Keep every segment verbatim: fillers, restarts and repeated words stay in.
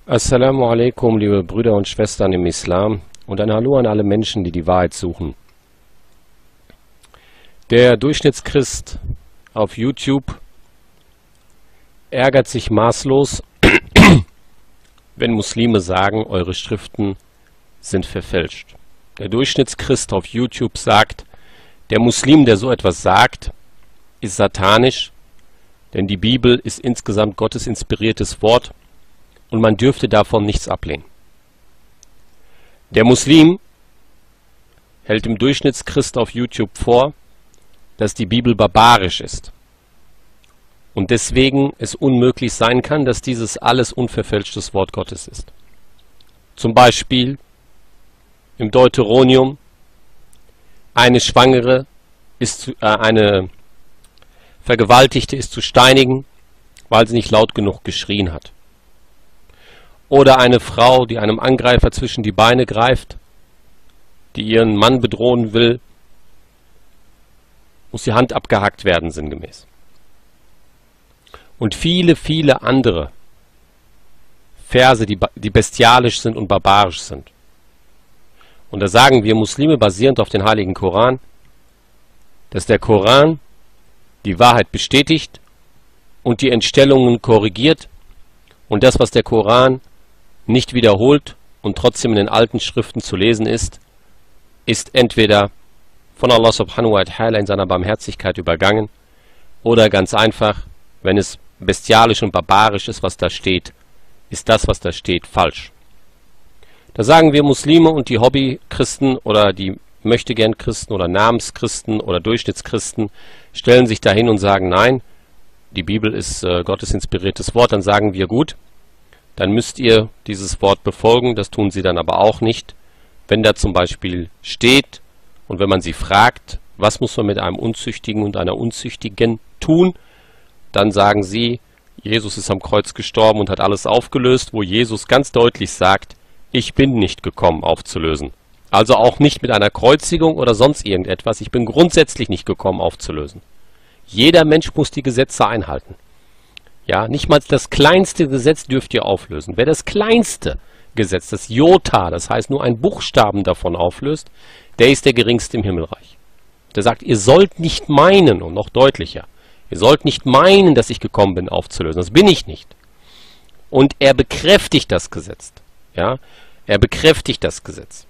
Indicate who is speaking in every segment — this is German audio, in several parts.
Speaker 1: Assalamu alaikum, liebe Brüder und Schwestern im Islam, und ein Hallo an alle Menschen, die die Wahrheit suchen. Der Durchschnittschrist auf YouTube ärgert sich maßlos, wenn Muslime sagen, eure Schriften sind verfälscht. Der Durchschnittschrist auf YouTube sagt, der Muslim, der so etwas sagt, ist satanisch, denn die Bibel ist insgesamt Gottes inspiriertes Wort und man dürfte davon nichts ablehnen. Der Muslim hält dem Durchschnittschrist auf YouTube vor, dass die Bibel barbarisch ist und deswegen es unmöglich sein kann, dass dieses alles unverfälschtes Wort Gottes ist. Zum Beispiel im Deuteronium, eine Schwangere ist zu, äh, eine Vergewaltigte ist zu steinigen, weil sie nicht laut genug geschrien hat. Oder eine Frau, die einem Angreifer zwischen die Beine greift, die ihren Mann bedrohen will, muss die Hand abgehackt werden, sinngemäß. Und viele, viele andere Verse, die, die bestialisch sind und barbarisch sind. Und da sagen wir Muslime, basierend auf den Heiligen Koran, dass der Koran die Wahrheit bestätigt und die Entstellungen korrigiert und das, was der Koran nicht wiederholt und trotzdem in den alten Schriften zu lesen ist, ist entweder von Allah subhanahu wa ta'ala in seiner Barmherzigkeit übergangen oder ganz einfach, wenn es bestialisch und barbarisch ist, was da steht, ist das, was da steht, falsch. Da sagen wir Muslime und die Hobbychristen oder die Möchtegern-Christen oder Namenschristen oder Durchschnittschristen stellen sich dahin und sagen, nein, die Bibel ist äh, Gottes inspiriertes Wort. Dann sagen wir, gut, dann müsst ihr dieses Wort befolgen. Das tun sie dann aber auch nicht. Wenn da zum Beispiel steht und wenn man sie fragt, was muss man mit einem Unzüchtigen und einer Unzüchtigen tun, dann sagen sie, Jesus ist am Kreuz gestorben und hat alles aufgelöst, wo Jesus ganz deutlich sagt, ich bin nicht gekommen aufzulösen. Also auch nicht mit einer Kreuzigung oder sonst irgendetwas. Ich bin grundsätzlich nicht gekommen aufzulösen. Jeder Mensch muss die Gesetze einhalten. Ja, nicht mal das kleinste Gesetz dürft ihr auflösen. Wer das kleinste Gesetz, das Jota, das heißt nur ein Buchstaben davon auflöst, der ist der geringste im Himmelreich. Der sagt, ihr sollt nicht meinen, und noch deutlicher, ihr sollt nicht meinen, dass ich gekommen bin aufzulösen. Das bin ich nicht. Und er bekräftigt das Gesetz. Ja, er bekräftigt das Gesetz.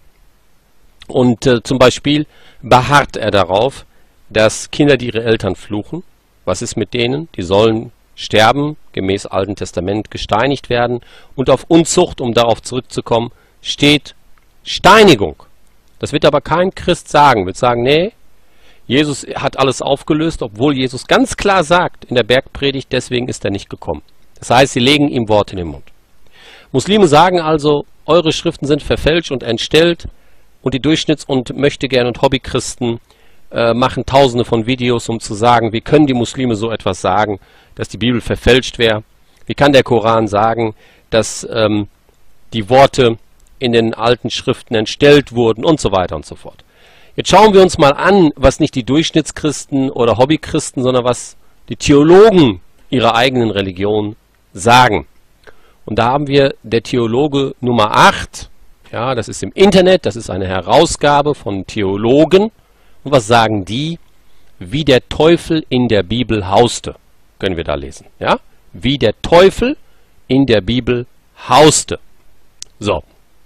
Speaker 1: Und äh, zum Beispiel beharrt er darauf, dass Kinder, die ihre Eltern fluchen, was ist mit denen? Die sollen sterben, gemäß Alten Testament gesteinigt werden. Und auf Unzucht, um darauf zurückzukommen, steht Steinigung. Das wird aber kein Christ sagen. Wird sagen, nee, Jesus hat alles aufgelöst, obwohl Jesus ganz klar sagt in der Bergpredigt, deswegen ist er nicht gekommen. Das heißt, sie legen ihm Worte in den Mund. Muslime sagen also, eure Schriften sind verfälscht und entstellt, und die Durchschnitts- und Möchtegern- und Hobbychristen äh, machen tausende von Videos, um zu sagen, wie können die Muslime so etwas sagen, dass die Bibel verfälscht wäre? Wie kann der Koran sagen, dass ähm, die Worte in den alten Schriften entstellt wurden und so weiter und so fort. Jetzt schauen wir uns mal an, was nicht die Durchschnittschristen oder Hobbychristen, sondern was die Theologen ihrer eigenen Religion sagen. Und da haben wir der Theologe Nummer acht, ja, das ist im Internet, das ist eine Herausgabe von Theologen. Und was sagen die? Wie der Teufel in der Bibel hauste, können wir da lesen. Ja? Wie der Teufel in der Bibel hauste. So,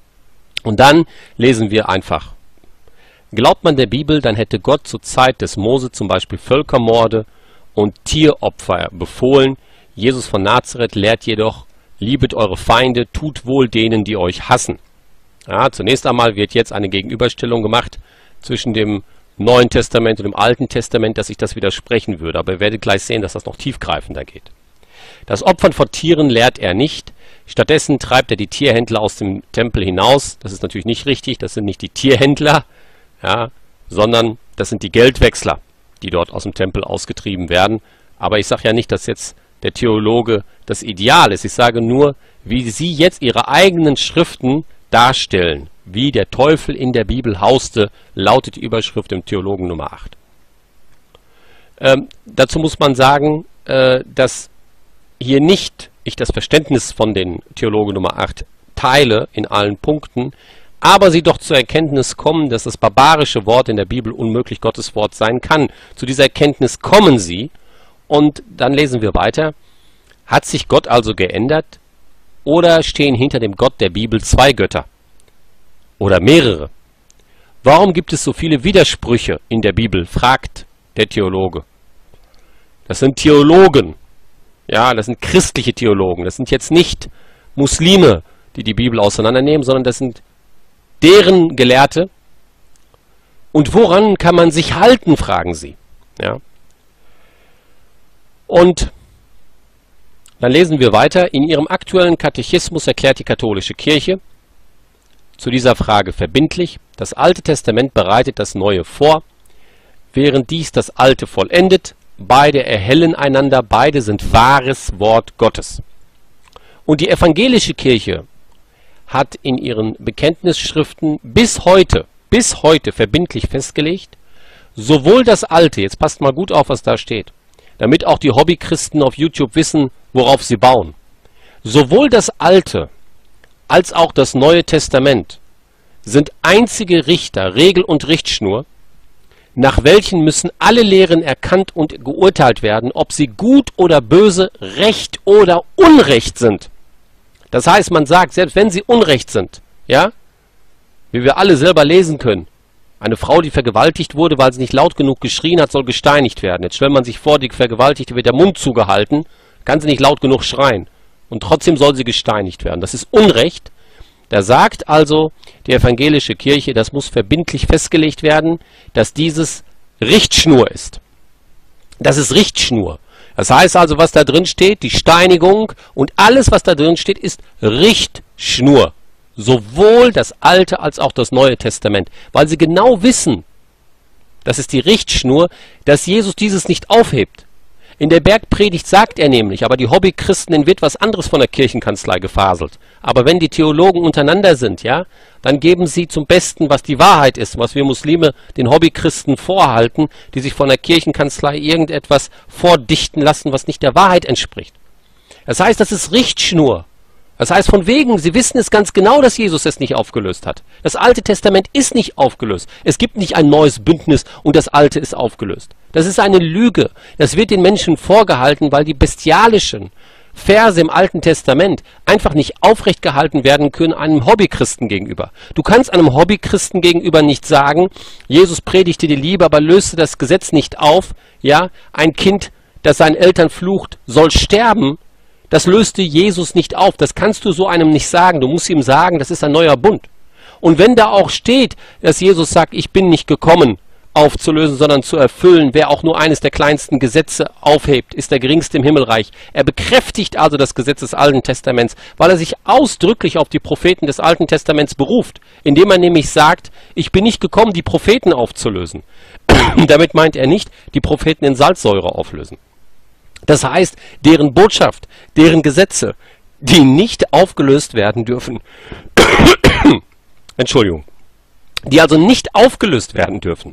Speaker 1: und dann lesen wir einfach. Glaubt man der Bibel, dann hätte Gott zur Zeit des Mose zum Beispiel Völkermorde und Tieropfer befohlen. Jesus von Nazareth lehrt jedoch, liebet eure Feinde, tut wohl denen, die euch hassen. Ja, zunächst einmal wird jetzt eine Gegenüberstellung gemacht zwischen dem Neuen Testament und dem Alten Testament, dass sich das widersprechen würde. Aber ihr werdet gleich sehen, dass das noch tiefgreifender geht. Das Opfern von Tieren lehrt er nicht. Stattdessen treibt er die Tierhändler aus dem Tempel hinaus. Das ist natürlich nicht richtig. Das sind nicht die Tierhändler, ja, sondern das sind die Geldwechsler, die dort aus dem Tempel ausgetrieben werden. Aber ich sage ja nicht, dass jetzt der Theologe das Ideal ist. Ich sage nur, wie sie jetzt ihre eigenen Schriften darstellen. Wie der Teufel in der Bibel hauste, lautet die Überschrift im Theologen Nummer acht. Ähm, dazu muss man sagen, äh, dass hier nicht ich das Verständnis von den Theologe Nummer acht teile in allen Punkten, aber sie doch zur Erkenntnis kommen, dass das barbarische Wort in der Bibel unmöglich Gottes Wort sein kann. Zu dieser Erkenntnis kommen sie und dann lesen wir weiter. Hat sich Gott also geändert oder stehen hinter dem Gott der Bibel zwei Götter oder mehrere? Warum gibt es so viele Widersprüche in der Bibel, fragt der Theologe. Das sind Theologen, ja, das sind christliche Theologen, das sind jetzt nicht Muslime, die die Bibel auseinandernehmen, sondern das sind deren Gelehrte. Und woran kann man sich halten, fragen sie. Ja. Und dann lesen wir weiter. In ihrem aktuellen Katechismus erklärt die katholische Kirche zu dieser Frage verbindlich: Das Alte Testament bereitet das Neue vor, während dies das Alte vollendet. Beide erhellen einander, beide sind wahres Wort Gottes. Und die evangelische Kirche hat in ihren Bekenntnisschriften bis heute, bis heute verbindlich festgelegt, sowohl das Alte, jetzt passt mal gut auf, was da steht, damit auch die Hobbychristen auf YouTube wissen, worauf sie bauen, sowohl das Alte als auch das Neue Testament sind einzige Richter, Regel und Richtschnur, nach welchen müssen alle Lehren erkannt und geurteilt werden, ob sie gut oder böse, Recht oder Unrecht sind. Das heißt, man sagt, selbst wenn sie Unrecht sind, ja, wie wir alle selber lesen können, eine Frau, die vergewaltigt wurde, weil sie nicht laut genug geschrien hat, soll gesteinigt werden. Jetzt stellt man sich vor, die Vergewaltigte wird der Mund zugehalten, kann sie nicht laut genug schreien. Und trotzdem soll sie gesteinigt werden. Das ist Unrecht. Da sagt also die evangelische Kirche, das muss verbindlich festgelegt werden, dass dieses Richtschnur ist. Das ist Richtschnur. Das heißt also, was da drin steht, die Steinigung und alles, was da drin steht, ist Richtschnur. Sowohl das Alte als auch das Neue Testament. Weil sie genau wissen, das ist die Richtschnur, dass Jesus dieses nicht aufhebt. In der Bergpredigt sagt er nämlich, aber die Hobbychristen, denen wird was anderes von der Kirchenkanzlei gefaselt. Aber wenn die Theologen untereinander sind, ja, dann geben sie zum Besten, was die Wahrheit ist, was wir Muslime den Hobbychristen vorhalten, die sich von der Kirchenkanzlei irgendetwas vordichten lassen, was nicht der Wahrheit entspricht. Das heißt, das ist Richtschnur. Das heißt, von wegen, sie wissen es ganz genau, dass Jesus es nicht aufgelöst hat. Das Alte Testament ist nicht aufgelöst. Es gibt nicht ein neues Bündnis und das Alte ist aufgelöst. Das ist eine Lüge. Das wird den Menschen vorgehalten, weil die bestialischen Verse im Alten Testament einfach nicht aufrecht gehalten werden können einem Hobbychristen gegenüber. Du kannst einem Hobbychristen gegenüber nicht sagen, Jesus predigte die Liebe, aber löste das Gesetz nicht auf. Ja, ein Kind, das seinen Eltern flucht, soll sterben. Das löste Jesus nicht auf. Das kannst du so einem nicht sagen. Du musst ihm sagen, das ist ein neuer Bund. Und wenn da auch steht, dass Jesus sagt, ich bin nicht gekommen, aufzulösen, sondern zu erfüllen, wer auch nur eines der kleinsten Gesetze aufhebt, ist der geringste im Himmelreich. Er bekräftigt also das Gesetz des Alten Testaments, weil er sich ausdrücklich auf die Propheten des Alten Testaments beruft, indem er nämlich sagt, ich bin nicht gekommen, die Propheten aufzulösen. Damit meint er nicht, die Propheten in Salzsäure auflösen. Das heißt, deren Botschaft, deren Gesetze, die nicht aufgelöst werden dürfen, Entschuldigung, die also nicht aufgelöst werden dürfen.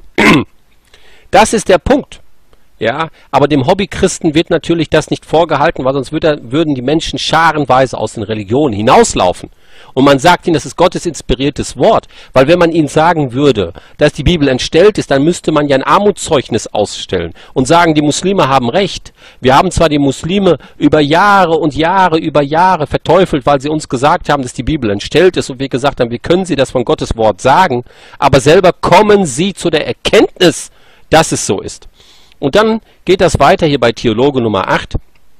Speaker 1: Das ist der Punkt. Ja, aber dem Hobbychristen wird natürlich das nicht vorgehalten, weil sonst würde, würden die Menschen scharenweise aus den Religionen hinauslaufen. Und man sagt ihnen, das ist Gottes inspiriertes Wort. Weil wenn man ihnen sagen würde, dass die Bibel entstellt ist, dann müsste man ja ein Armutszeugnis ausstellen und sagen, die Muslime haben recht. Wir haben zwar die Muslime über Jahre und Jahre, über Jahre verteufelt, weil sie uns gesagt haben, dass die Bibel entstellt ist und wir gesagt haben, wie können sie das von Gottes Wort sagen, aber selber kommen sie zu der Erkenntnis, dass es so ist. Und dann geht das weiter hier bei Theologe Nummer acht.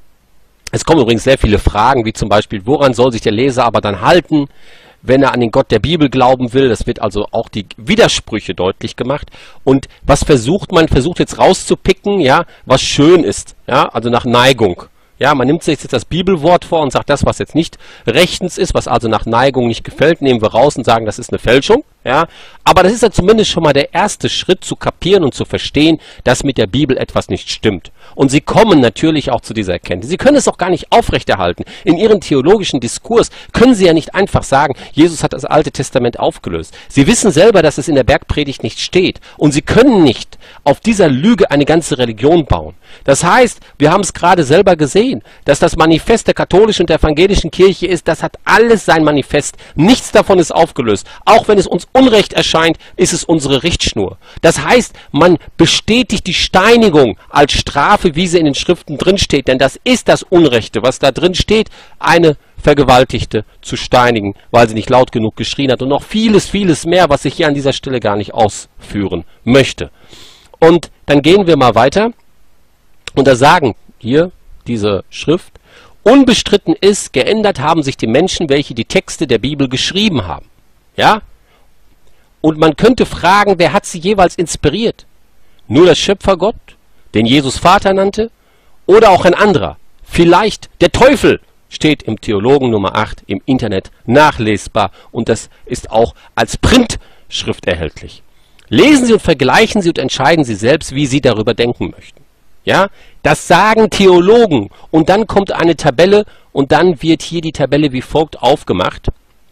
Speaker 1: Es kommen übrigens sehr viele Fragen, wie zum Beispiel, woran soll sich der Leser aber dann halten, wenn er an den Gott der Bibel glauben will? Das wird also auch die Widersprüche deutlich gemacht. Und was versucht man? Versucht jetzt rauszupicken, ja, was schön ist, ja, also nach Neigung. Ja, man nimmt sich jetzt das Bibelwort vor und sagt, das, was jetzt nicht rechtens ist, was also nach Neigung nicht gefällt, nehmen wir raus und sagen, das ist eine Fälschung. Ja, aber das ist ja zumindest schon mal der erste Schritt zu kapieren und zu verstehen, dass mit der Bibel etwas nicht stimmt. Und sie kommen natürlich auch zu dieser Erkenntnis. Sie können es auch gar nicht aufrechterhalten. In ihrem theologischen Diskurs können sie ja nicht einfach sagen, Jesus hat das Alte Testament aufgelöst. Sie wissen selber, dass es in der Bergpredigt nicht steht. Und sie können nicht auf dieser Lüge eine ganze Religion bauen. Das heißt, wir haben es gerade selber gesehen, dass das Manifest der katholischen und der evangelischen Kirche ist, das hat alles sein Manifest. Nichts davon ist aufgelöst. Auch wenn es uns unrecht erscheint, ist es unsere Richtschnur. Das heißt, man bestätigt die Steinigung als Strafe, wie sie in den Schriften drinsteht. Denn das ist das Unrechte, was da drin steht, eine Vergewaltigte zu steinigen, weil sie nicht laut genug geschrien hat. Und noch vieles, vieles mehr, was ich hier an dieser Stelle gar nicht ausführen möchte. Und dann gehen wir mal weiter. Und da sagen hier diese Schrift, unbestritten ist, geändert haben sich die Menschen, welche die Texte der Bibel geschrieben haben. Ja? Und man könnte fragen, wer hat sie jeweils inspiriert? Nur der Schöpfergott, den Jesus Vater nannte, oder auch ein anderer? Vielleicht der Teufel, steht im Theologen Nummer acht im Internet nachlesbar und das ist auch als Printschrift erhältlich. Lesen Sie und vergleichen Sie und entscheiden Sie selbst, wie Sie darüber denken möchten. Ja, das sagen Theologen und dann kommt eine Tabelle und dann wird hier die Tabelle wie folgt aufgemacht.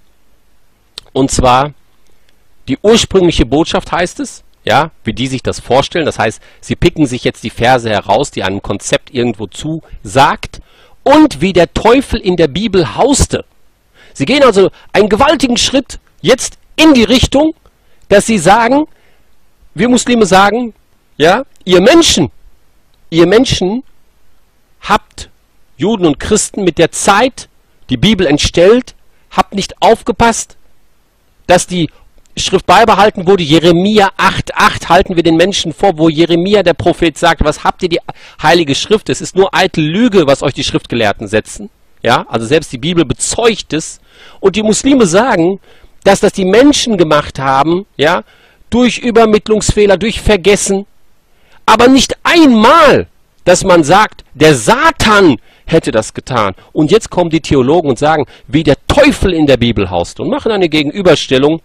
Speaker 1: Und zwar die ursprüngliche Botschaft heißt es, ja, wie die sich das vorstellen. Das heißt, sie picken sich jetzt die Verse heraus, die einem Konzept irgendwo zusagt und wie der Teufel in der Bibel hauste. Sie gehen also einen gewaltigen Schritt jetzt in die Richtung, dass sie sagen, wir Muslime sagen, ja, ihr Menschen, ihr Menschen habt, Juden und Christen, mit der Zeit die Bibel entstellt, habt nicht aufgepasst, dass die Schrift beibehalten wurde. Jeremia acht acht halten wir den Menschen vor, wo Jeremia, der Prophet, sagt, was habt ihr die Heilige Schrift? Es ist nur eitel Lüge, was euch die Schriftgelehrten setzen. Ja, also selbst die Bibel bezeugt es. Und die Muslime sagen, dass das die Menschen gemacht haben, ja, durch Übermittlungsfehler, durch Vergessen. Aber nicht einmal, dass man sagt, der Satan hätte das getan. Und jetzt kommen die Theologen und sagen, wie der Teufel in der Bibel haust und machen eine Gegenüberstellung,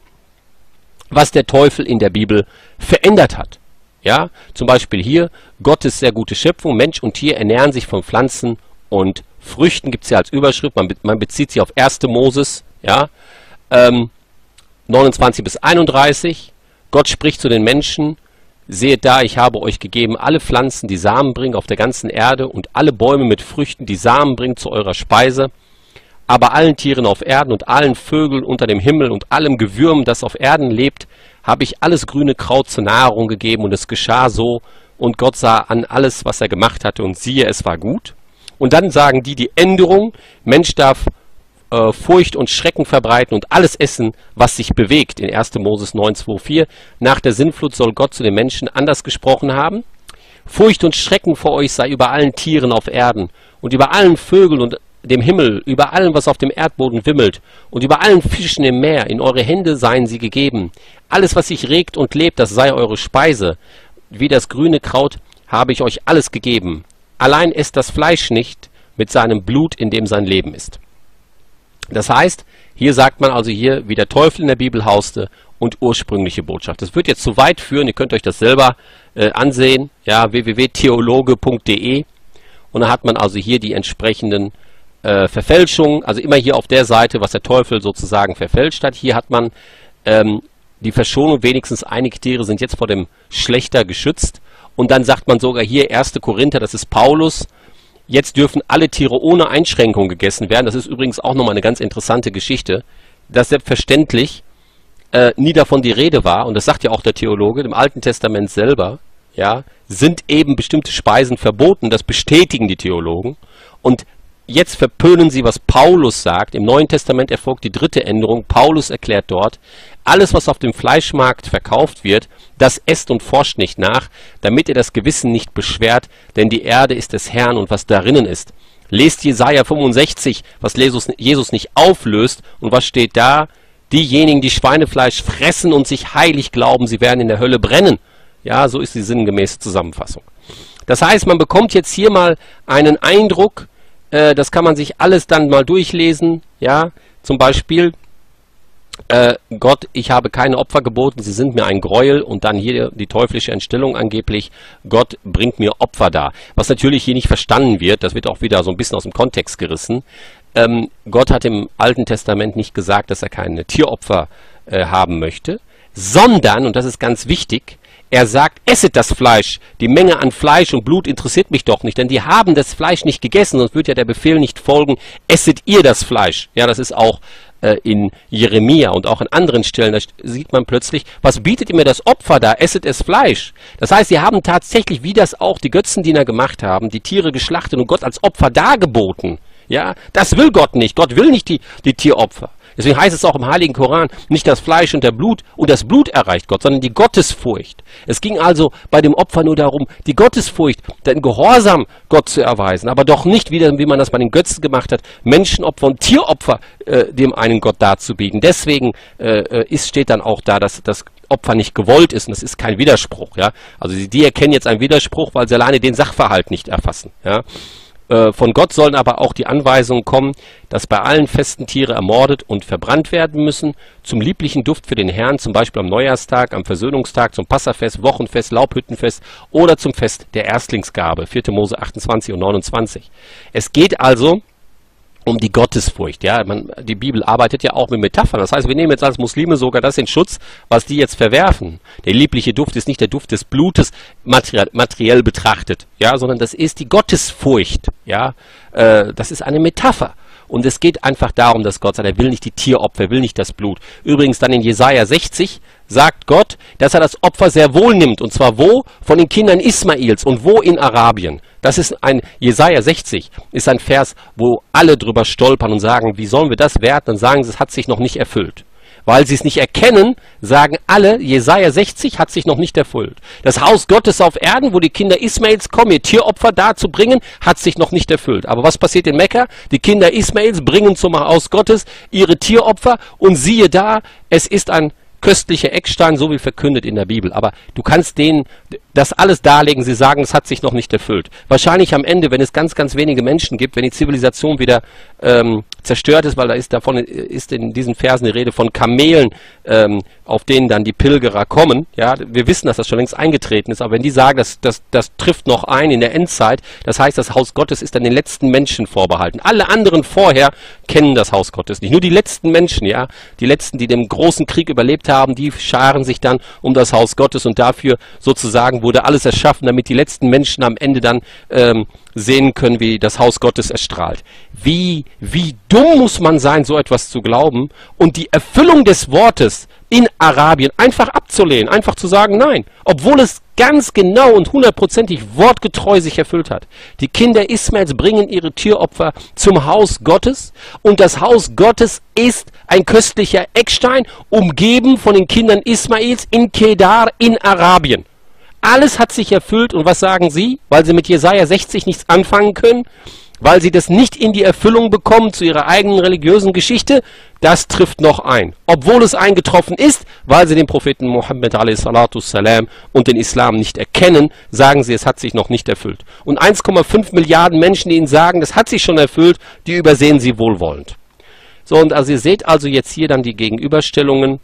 Speaker 1: was der Teufel in der Bibel verändert hat. Ja, zum Beispiel hier, Gottes sehr gute Schöpfung, Mensch und Tier ernähren sich von Pflanzen und Früchten, gibt es ja als Überschrift, man, man bezieht sich auf erste Moses, ja, ähm, neunundzwanzig bis einunddreißig, Gott spricht zu den Menschen, seht da, ich habe euch gegeben alle Pflanzen, die Samen bringen auf der ganzen Erde und alle Bäume mit Früchten, die Samen bringen zu eurer Speise. Aber allen Tieren auf Erden und allen Vögeln unter dem Himmel und allem Gewürm, das auf Erden lebt, habe ich alles grüne Kraut zur Nahrung gegeben und es geschah so. Und Gott sah an alles, was er gemacht hatte und siehe, es war gut. Und dann sagen die die Änderung, Mensch darf äh, Furcht und Schrecken verbreiten und alles essen, was sich bewegt. In erster Moses neun zwei vier. Nach der Sintflut soll Gott zu den Menschen anders gesprochen haben. Furcht und Schrecken vor euch sei über allen Tieren auf Erden und über allen Vögeln und dem Himmel, über allem, was auf dem Erdboden wimmelt, und über allen Fischen im Meer, in eure Hände seien sie gegeben. Alles, was sich regt und lebt, das sei eure Speise. Wie das grüne Kraut habe ich euch alles gegeben. Allein esst das Fleisch nicht mit seinem Blut, in dem sein Leben ist. Das heißt, hier sagt man also hier, wie der Teufel in der Bibel hauste und ursprüngliche Botschaft. Das wird jetzt zu weit führen, ihr könnt euch das selber äh, ansehen, ja, w w w punkt theologe punkt de, und da hat man also hier die entsprechenden Äh, Verfälschung, also immer hier auf der Seite, was der Teufel sozusagen verfälscht hat. Hier hat man ähm, die Verschonung, wenigstens einige Tiere sind jetzt vor dem Schlechter geschützt. Und dann sagt man sogar hier erster Korinther, das ist Paulus, jetzt dürfen alle Tiere ohne Einschränkung gegessen werden. Das ist übrigens auch nochmal eine ganz interessante Geschichte, dass selbstverständlich äh, nie davon die Rede war, und das sagt ja auch der Theologe, im Alten Testament selber, ja, sind eben bestimmte Speisen verboten, das bestätigen die Theologen. Und jetzt verpönen sie, was Paulus sagt. Im Neuen Testament erfolgt die dritte Änderung. Paulus erklärt dort, alles, was auf dem Fleischmarkt verkauft wird, das esst und forscht nicht nach, damit ihr das Gewissen nicht beschwert, denn die Erde ist des Herrn und was darinnen ist. Lest Jesaja fünfundsechzig, was Jesus nicht auflöst, und was steht da? Diejenigen, die Schweinefleisch fressen und sich heilig glauben, sie werden in der Hölle brennen. Ja, so ist die sinngemäße Zusammenfassung. Das heißt, man bekommt jetzt hier mal einen Eindruck, das kann man sich alles dann mal durchlesen, ja, zum Beispiel äh, Gott, ich habe keine Opfer geboten, sie sind mir ein Gräuel, und dann hier die teuflische Entstellung angeblich, Gott bringt mir Opfer dar. Was natürlich hier nicht verstanden wird, das wird auch wieder so ein bisschen aus dem Kontext gerissen. Ähm, Gott hat im Alten Testament nicht gesagt, dass er keine Tieropfer äh, haben möchte, sondern, und das ist ganz wichtig, er sagt, esset das Fleisch. Die Menge an Fleisch und Blut interessiert mich doch nicht, denn die haben das Fleisch nicht gegessen, sonst würde ja der Befehl nicht folgen, esset ihr das Fleisch. Ja, das ist auch äh, in Jeremia und auch an anderen Stellen, da sieht man plötzlich, was bietet ihr mir das Opfer da? Esset es Fleisch. Das heißt, sie haben tatsächlich, wie das auch die Götzendiener gemacht haben, die Tiere geschlachtet und Gott als Opfer dargeboten. Ja, das will Gott nicht. Gott will nicht die, die Tieropfer. Deswegen heißt es auch im Heiligen Koran, nicht das Fleisch und der Blut, und das Blut erreicht Gott, sondern die Gottesfurcht. Es ging also bei dem Opfer nur darum, die Gottesfurcht, den Gehorsam Gott zu erweisen, aber doch nicht, wieder, wie man das bei den Götzen gemacht hat, Menschenopfer und Tieropfer äh, dem einen Gott darzubieten. Deswegen äh, ist, steht dann auch da, dass das Opfer nicht gewollt ist, und das ist kein Widerspruch. Ja? Also die, die erkennen jetzt einen Widerspruch, weil sie alleine den Sachverhalt nicht erfassen. Ja? Von Gott sollen aber auch die Anweisungen kommen, dass bei allen Festen Tiere ermordet und verbrannt werden müssen, zum lieblichen Duft für den Herrn, zum Beispiel am Neujahrstag, am Versöhnungstag, zum Passafest, Wochenfest, Laubhüttenfest oder zum Fest der Erstlingsgabe, vierte Mose achtundzwanzig und neunundzwanzig. Es geht also um die Gottesfurcht. Ja, man, die Bibel arbeitet ja auch mit Metaphern. Das heißt, wir nehmen jetzt als Muslime sogar das in Schutz, was die jetzt verwerfen. Der liebliche Duft ist nicht der Duft des Blutes materiell, materiell betrachtet, ja, sondern das ist die Gottesfurcht. Ja, äh, das ist eine Metapher. Und es geht einfach darum, dass Gott sagt, er will nicht die Tieropfer, er will nicht das Blut. Übrigens dann in Jesaja sechzig sagt Gott, dass er das Opfer sehr wohl nimmt. Und zwar wo? Von den Kindern Ismails. Und wo? In Arabien. Das ist ein, Jesaja sechzig ist ein Vers, wo alle drüber stolpern und sagen, wie sollen wir das werten? Dann sagen sie, es hat sich noch nicht erfüllt. Weil sie es nicht erkennen, sagen alle, Jesaja sechzig hat sich noch nicht erfüllt. Das Haus Gottes auf Erden, wo die Kinder Ismails kommen, ihr Tieropfer darzubringen, hat sich noch nicht erfüllt. Aber was passiert in Mekka? Die Kinder Ismails bringen zum Haus Gottes ihre Tieropfer, und siehe da, es ist ein köstlicher Eckstein, so wie verkündet in der Bibel. Aber du kannst denen das alles darlegen, sie sagen, es hat sich noch nicht erfüllt. Wahrscheinlich am Ende, wenn es ganz, ganz wenige Menschen gibt, wenn die Zivilisation wieder ähm, zerstört ist, weil da ist davon ist in diesen Versen die Rede von Kamelen, ähm, auf denen dann die Pilgerer kommen. Ja, wir wissen, dass das schon längst eingetreten ist, aber wenn die sagen, das, das, das trifft noch ein in der Endzeit, das heißt, das Haus Gottes ist dann den letzten Menschen vorbehalten. Alle anderen vorher kennen das Haus Gottes nicht. Nur die letzten Menschen, ja, die letzten, die den großen Krieg überlebt haben, die scharen sich dann um das Haus Gottes, und dafür sozusagen wurde alles erschaffen, damit die letzten Menschen am Ende dann ähm, sehen können, wie das Haus Gottes erstrahlt. Wie, wie dumm muss man sein, so etwas zu glauben und die Erfüllung des Wortes in Arabien einfach abzulehnen, einfach zu sagen, nein, obwohl es ganz genau und hundertprozentig wortgetreu sich erfüllt hat. Die Kinder Ismails bringen ihre Tieropfer zum Haus Gottes, und das Haus Gottes ist ein köstlicher Eckstein, umgeben von den Kindern Ismails in Kedar in Arabien. Alles hat sich erfüllt, und was sagen sie? Weil sie mit Jesaja sechzig nichts anfangen können, weil sie das nicht in die Erfüllung bekommen zu ihrer eigenen religiösen Geschichte, das trifft noch ein. Obwohl es eingetroffen ist, weil sie den Propheten Mohammed a s. und den Islam nicht erkennen, sagen sie, es hat sich noch nicht erfüllt. Und eins Komma fünf Milliarden Menschen, die ihnen sagen, das hat sich schon erfüllt, die übersehen sie wohlwollend. So, und also ihr seht also jetzt hier dann die Gegenüberstellungen,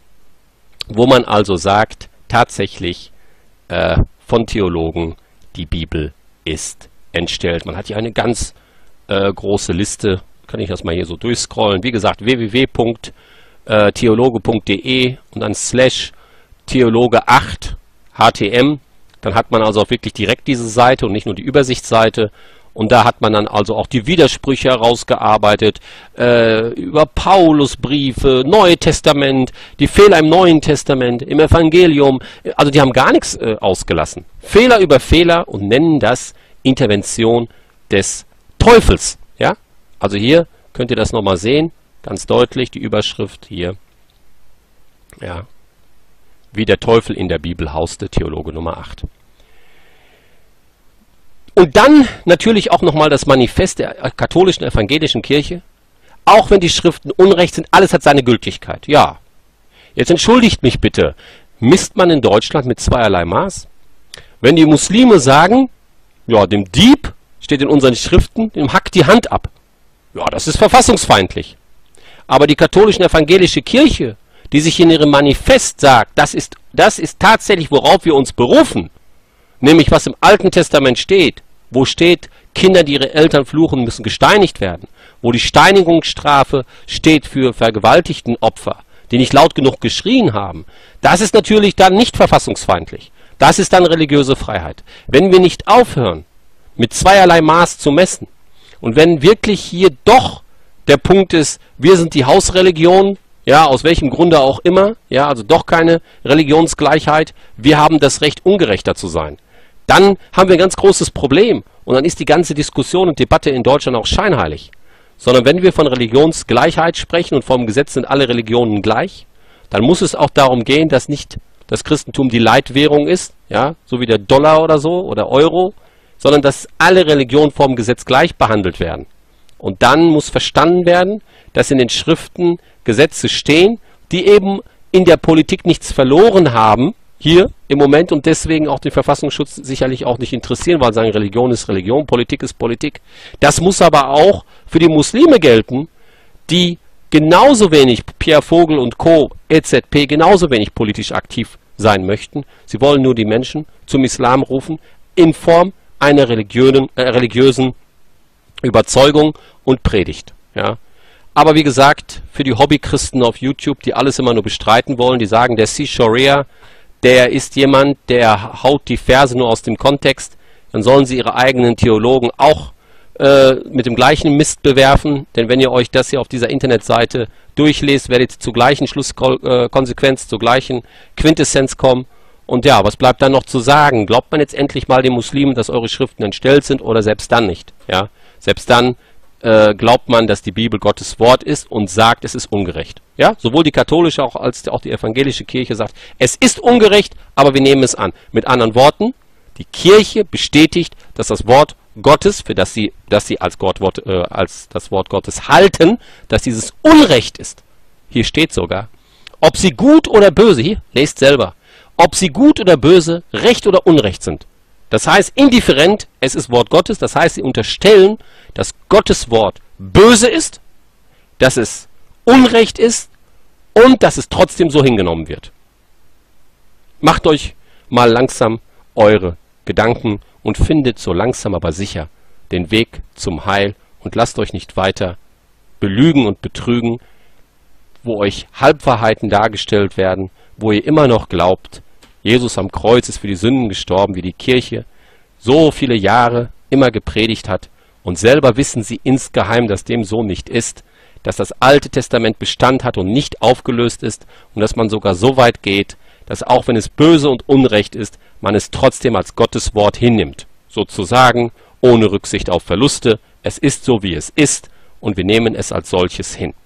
Speaker 1: wo man also sagt, tatsächlich äh, von Theologen, die Bibel ist entstellt. Man hat hier eine ganz äh, große Liste, kann ich das mal hier so durchscrollen. Wie gesagt, w w w punkt theologe punkt de und dann slash theologe acht H T M. Dann hat man also auch wirklich direkt diese Seite und nicht nur die Übersichtsseite. Und da hat man dann also auch die Widersprüche herausgearbeitet, äh, über Paulusbriefe, Neue Testament, die Fehler im Neuen Testament, im Evangelium. Also die haben gar nichts äh, ausgelassen. Fehler über Fehler, und nennen das Intervention des Teufels. Ja? Also hier könnt ihr das nochmal sehen, ganz deutlich, die Überschrift hier. Ja. Wie der Teufel in der Bibel hauste, Theologe Nummer acht. Und dann natürlich auch nochmal das Manifest der katholischen evangelischen Kirche. Auch wenn die Schriften unrecht sind, alles hat seine Gültigkeit. Ja. Jetzt entschuldigt mich bitte, misst man in Deutschland mit zweierlei Maß? Wenn die Muslime sagen, ja, dem Dieb steht in unseren Schriften, dem hackt die Hand ab. Ja, das ist verfassungsfeindlich. Aber die katholische evangelische Kirche, die sich in ihrem Manifest sagt, das ist, das ist tatsächlich, worauf wir uns berufen, nämlich was im Alten Testament steht, wo steht, Kinder, die ihre Eltern fluchen, müssen gesteinigt werden, wo die Steinigungsstrafe steht für vergewaltigten Opfer, die nicht laut genug geschrien haben, das ist natürlich dann nicht verfassungsfeindlich. Das ist dann religiöse Freiheit. Wenn wir nicht aufhören, mit zweierlei Maß zu messen, und wenn wirklich hier doch der Punkt ist, wir sind die Hausreligion, ja, aus welchem Grunde auch immer, ja, also doch keine Religionsgleichheit, wir haben das Recht, ungerechter zu sein, dann haben wir ein ganz großes Problem und dann ist die ganze Diskussion und Debatte in Deutschland auch scheinheilig. Sondern wenn wir von Religionsgleichheit sprechen und vom Gesetz sind alle Religionen gleich, dann muss es auch darum gehen, dass nicht das Christentum die Leitwährung ist, ja, so wie der Dollar oder so oder Euro, sondern dass alle Religionen vom Gesetz gleich behandelt werden. Und dann muss verstanden werden, dass in den Schriften Gesetze stehen, die eben in der Politik nichts verloren haben, hier im Moment, und deswegen auch den Verfassungsschutz sicherlich auch nicht interessieren, weil sagen, Religion ist Religion, Politik ist Politik. Das muss aber auch für die Muslime gelten, die genauso wenig, Pierre Vogel und Co., E Z P, genauso wenig politisch aktiv sein möchten. Sie wollen nur die Menschen zum Islam rufen, in Form einer religiösen, äh, religiösen Überzeugung und Predigt. Ja. Aber wie gesagt, für die Hobbychristen auf YouTube, die alles immer nur bestreiten wollen, die sagen, der C. Sharia, der ist jemand, der haut die Verse nur aus dem Kontext, dann sollen sie ihre eigenen Theologen auch äh, mit dem gleichen Mist bewerfen, denn wenn ihr euch das hier auf dieser Internetseite durchlest, werdet ihr zur gleichen Schlusskonsequenz, zur gleichen Quintessenz kommen. Und ja, was bleibt dann noch zu sagen? Glaubt man jetzt endlich mal den Muslimen, dass eure Schriften entstellt sind, oder selbst dann nicht? Ja, selbst dann äh, glaubt man, dass die Bibel Gottes Wort ist und sagt, es ist ungerecht. Ja, sowohl die katholische auch als auch die evangelische Kirche sagt, es ist ungerecht, aber wir nehmen es an. Mit anderen Worten, die Kirche bestätigt, dass das Wort Gottes, für das sie, dass sie als, Gott, Wort, äh, als das Wort Gottes halten, dass dieses Unrecht ist. Hier steht sogar, ob sie gut oder böse, hier, lest selber, ob sie gut oder böse, Recht oder Unrecht sind. Das heißt, indifferent, es ist Wort Gottes, das heißt, sie unterstellen, dass Gottes Wort böse ist, dass es Unrecht ist und dass es trotzdem so hingenommen wird. Macht euch mal langsam eure Gedanken und findet so langsam aber sicher den Weg zum Heil und lasst euch nicht weiter belügen und betrügen, wo euch Halbwahrheiten dargestellt werden, wo ihr immer noch glaubt, Jesus am Kreuz ist für die Sünden gestorben, wie die Kirche so viele Jahre immer gepredigt hat, und selber wissen sie insgeheim, dass dem so nicht ist, dass das Alte Testament Bestand hat und nicht aufgelöst ist und dass man sogar so weit geht, dass auch wenn es böse und Unrecht ist, man es trotzdem als Gottes Wort hinnimmt, sozusagen ohne Rücksicht auf Verluste. Es ist so, wie es ist, und wir nehmen es als solches hin.